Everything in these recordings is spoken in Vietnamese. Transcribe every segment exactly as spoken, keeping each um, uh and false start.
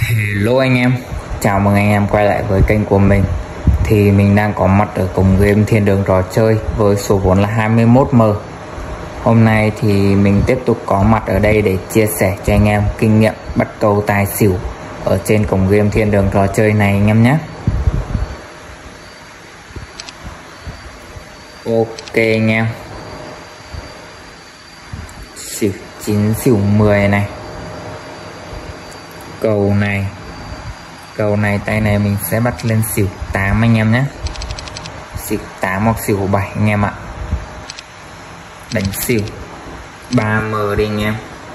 Hello anh em, chào mừng anh em quay lại với kênh của mình. Thì mình đang có mặt ở cổng game Thiên Đường Trò Chơi với số vốn là hai mươi mốt M. Hôm nay thì mình tiếp tục có mặt ở đây để chia sẻ cho anh em kinh nghiệm bắt cầu tài xỉu ở trên cổng game Thiên Đường Trò Chơi này anh em nhé. Ok anh em, xỉu chín, xỉu mười này, cầu này cầu này tay này mình sẽ bắt lên xỉu tám anh em nhé, xỉu tám hoặc xỉu bảy anh em ạ. Đánh xỉu ba M đi anh em,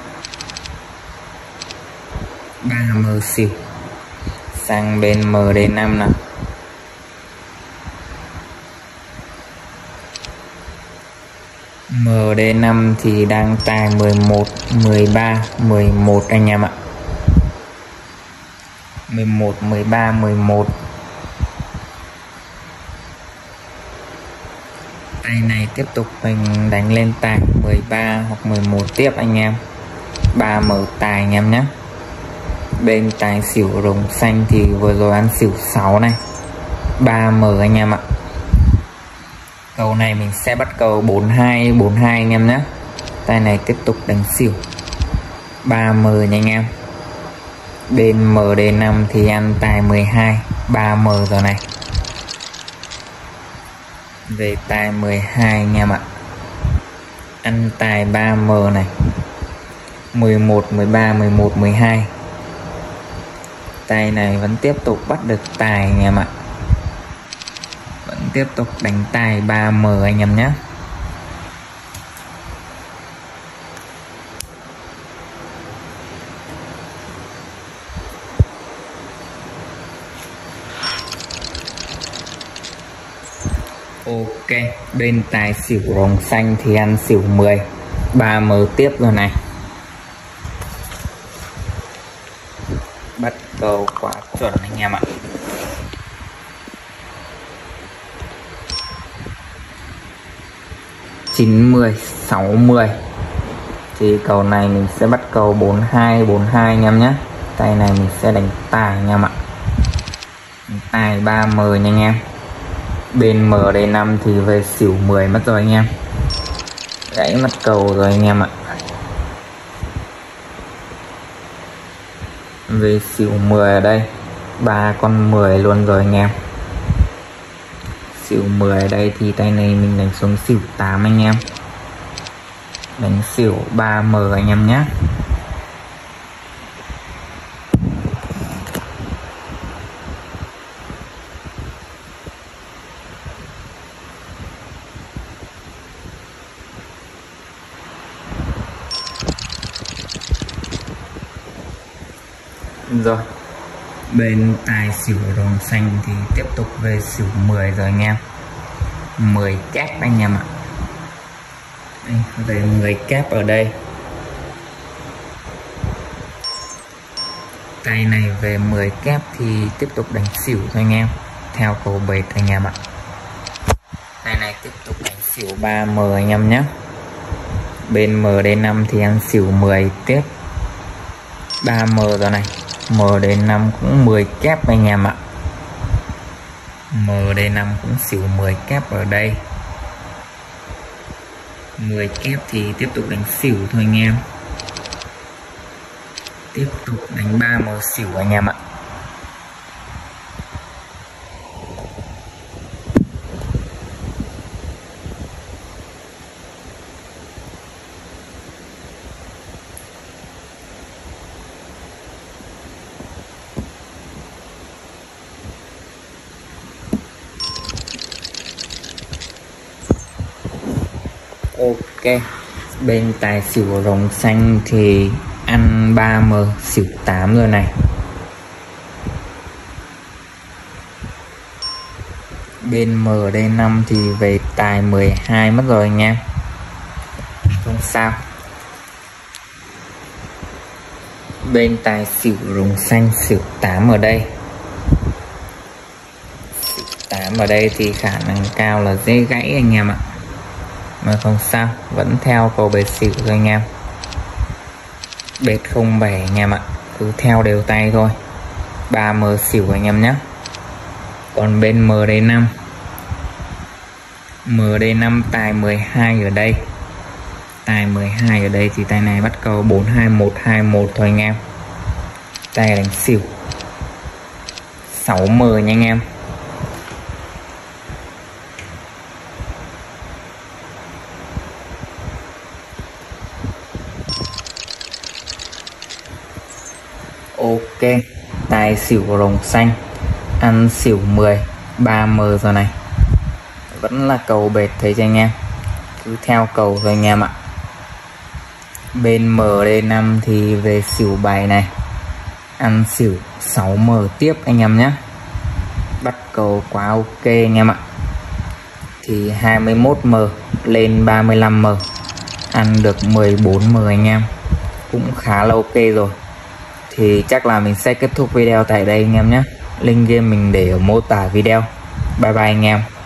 ba M xỉu. Sang bên M D năm nào, M D năm thì đang tài mười một, mười ba, mười một anh em ạ. mười một, mười ba, mười một. Tay này tiếp tục mình đánh lên tài mười ba hoặc mười một tiếp anh em. ba M tài anh em nhé. Bên tài xỉu rồng xanh thì vừa rồi ăn xỉu sáu này, ba M anh em ạ. Cầu này mình sẽ bắt cầu bốn hai, bốn hai anh em nhé. Tay này tiếp tục đánh xỉu ba M nha anh em. Bên M D năm thì ăn tài mười hai, ba M rồi này. Về tài mười hai anh em ạ, ăn tài ba M này, mười một, mười ba, mười một, mười hai. Tay này vẫn tiếp tục bắt được tài anh em ạ, vẫn tiếp tục đánh tài ba M anh em nhé. Ok, bên tài xỉu rồng xanh thì ăn xỉu mười, ba M tiếp rồi này. Bắt cầu quá chuẩn anh em ạ. chín, mười, sáu, mười. Thì cầu này mình sẽ bắt cầu bốn hai, bốn hai anh em nhé. Tay này mình sẽ đánh tài anh em ạ. Tài ba M nha anh em. Bên M D năm thì về xỉu mười mất rồi anh em, gãy mất cầu rồi anh em ạ. Về xỉu mười ở đây, ba con mười luôn rồi anh em. Xỉu mười ở đây thì tay này mình đánh xuống xỉu tám anh em, đánh xỉu ba M anh em nhé. Rồi, bên tài xỉu rồng xanh thì tiếp tục về xỉu mười rồi anh em, mười kép anh em ạ. Đây, về mười kép ở đây. Tay này về mười kép thì tiếp tục đánh xỉu thôi anh em, theo cầu bệt anh em ạ. Tay này tiếp tục đánh xỉu ba M anh em nhé. Bên M D năm thì ăn xỉu mười tiếp, ba M rồi này. M D năm cũng mười kép anh em ạ. M D năm cũng xỉu mười kép ở đây. mười kép thì tiếp tục đánh xỉu thôi anh em. Tiếp tục đánh ba M xỉu anh em ạ. Ok, bên tài xỉu rồng xanh thì ăn ba M xỉu tám rồi này. Bên M D năm thì về tài mười hai mất rồi anh em, không sao. Bên tài xỉu rồng xanh xỉu tám ở đây, xỉu tám ở đây thì khả năng cao là dễ gãy anh em ạ. Mà không sao, vẫn theo cầu bệt xỉu thôi anh em. Bệt không bảy anh em ạ, cứ theo đều tay thôi. ba M xỉu anh em nhé. Còn bên M D năm, M D năm tài mười hai ở đây, tài mười hai ở đây thì tay này bắt cầu bốn hai một hai một thôi anh em. Tay đánh xỉu sáu M nha anh em. Ok, tài xỉu rồng xanh ăn xỉu mười, ba M rồi này. Vẫn là cầu bệt thấy cho anh em, cứ theo cầu thôi anh em ạ. Bên M D năm thì về xỉu bài này, ăn xỉu sáu M tiếp anh em nhé. Bắt cầu quá ok anh em ạ. Thì hai mươi mốt M lên ba mươi lăm M, ăn được mười bốn M anh em, cũng khá là ok rồi. Thì chắc là mình sẽ kết thúc video tại đây anh em nhé. Link game mình để ở mô tả video. Bye bye anh em.